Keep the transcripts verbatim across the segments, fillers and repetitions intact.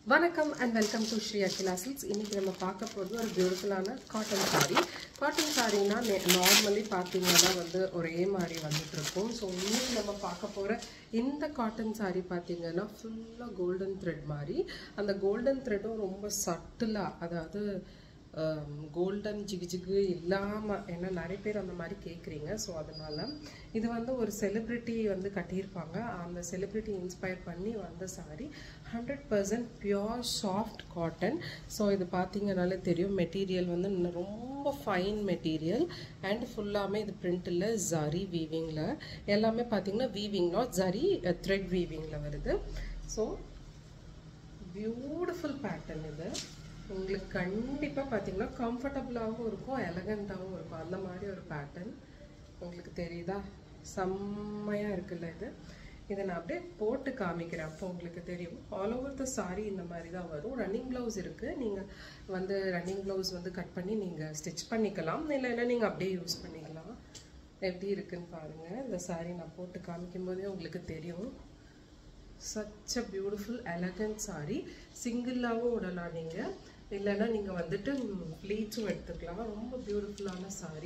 வணக்கம் and welcome to Shri Akhila Silks. இன்னைக்கு நம்ம பார்க்க போறது ஒரு பியூட்டிஃபுல்லான காட்டன் saree. காட்டன் சாரீனா நார்மலி பார்த்தீங்கன்னா வந்து ஒரே மாதிரி வந்துட்டு இருக்கும். ஸோ இன்னைக்கு நம்ம பார்க்க போற இந்த காட்டன் saree பார்த்தீங்கன்னா ஃபுல்லா கோல்டன் த்ரெட் மாதிரி. அந்த கோல்டன் த்ரெட்டும் ரொம்ப சட்டிலா, அதாவது கோல்டன் ஜிகு ஜிகு இல்லாமல், ஏன்னா நிறைய பேர் அந்த மாதிரி கேட்குறீங்க. ஸோ அதனால இது வந்து ஒரு செலிப்ரிட்டி வந்து கட்டியிருப்பாங்க. அந்த செலிப்ரிட்டி இன்ஸ்பயர் பண்ணி வந்த sari hundred percent pure soft cotton. So இது பார்த்தீங்கன்னாலே தெரியும், மெட்டீரியல் வந்து ரொம்ப ஃபைன் மெட்டீரியல் அண்ட் ஃபுல்லாமே இது பிரிண்டில் ஜரி வீவிங்கில் எல்லாமே பார்த்தீங்கன்னா வீவிங் நாட் ஜரி த்ரெட் வீவிங்கில் வருது. ஸோ பியூட்டிஃபுல் பேட்டர்ன் இது. உங்களுக்கு கண்டிப்பாக பார்த்தீங்கன்னா கம்ஃபர்டபுளாகவும் இருக்கும், எலகண்ட்டாகவும் இருக்கும். அந்த மாதிரி ஒரு பேட்டர்ன் உங்களுக்கு தெரியுதா? செம்மையாக இருக்குல்ல இது. இதை நான் அப்படியே போட்டு காமிக்கிறேன், அப்போ உங்களுக்கு தெரியும். ஆல் ஓவர் த சாரீ இந்த மாதிரி தான் வரும். ரன்னிங் ப்ளவுஸ் இருக்குது. நீங்கள் வந்து ரன்னிங் ப்ளவுஸ் வந்து கட் பண்ணி நீங்கள் ஸ்டிச் பண்ணிக்கலாம், இல்லைன்னா நீங்கள் அப்படியே யூஸ் பண்ணிக்கலாம். எப்படி இருக்குன்னு பாருங்கள். இந்த சாரீ நான் போட்டு காமிக்கும் போதே உங்களுக்கு தெரியும். Such a beautiful elegant sari. சிங்கிளாகவும் விடலாம் நீங்கள், இல்லைன்னா நீங்கள் வந்துட்டு ப்ளீட்ஸும் எடுத்துக்கலாம். ரொம்ப பியூட்டிஃபுல்லான சாரீ.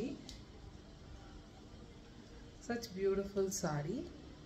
Such beautiful sari.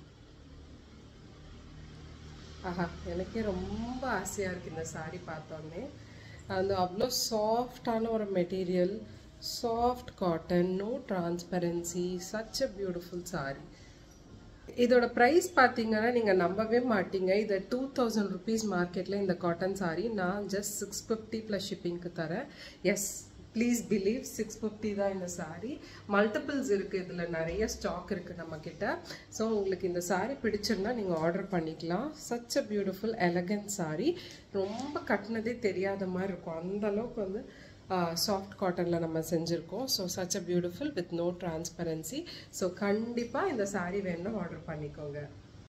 ஆஹா, எனக்கே ரொம்ப ஆசையாக இருக்குது இந்த சாரீ பார்த்தோன்னே. அந்த அவ்வளோ சாஃப்டான ஒரு material, soft cotton, no transparency, such a beautiful sari. இதோட ப்ரைஸ் பார்த்தீங்கன்னா நீங்கள் நம்பவே மாட்டீங்க. இதை டூ தௌசண்ட் ருபீஸ் மார்க்கெட்டில் இந்த காட்டன் சாரீ நான் ஜஸ்ட் சிக்ஸ் ஃபிஃப்டி ப்ளஸ் ஷிப்பிங்க்கு தரேன். Yes, please believe, six fifty தான் இந்த சாரீ. மல்டிபிள்ஸ் இருக்குது, இதில் நிறைய ஸ்டாக் இருக்குது நம்மக்கிட்ட. ஸோ உங்களுக்கு இந்த சாரீ பிடிச்சிருந்தா நீங்கள் ஆர்டர் பண்ணிக்கலாம். Such a beautiful elegant sari. ரொம்ப கட்டினதே தெரியாத மாதிரி இருக்கும், அந்தளவுக்கு வந்து சாஃப்ட் காட்டனில் நம்ம செஞ்சுருக்கோம். So such a beautiful with no transparency. So கண்டிப்பாக இந்த சாரீ வேணும்னா ஆர்டர் பண்ணிக்கோங்க.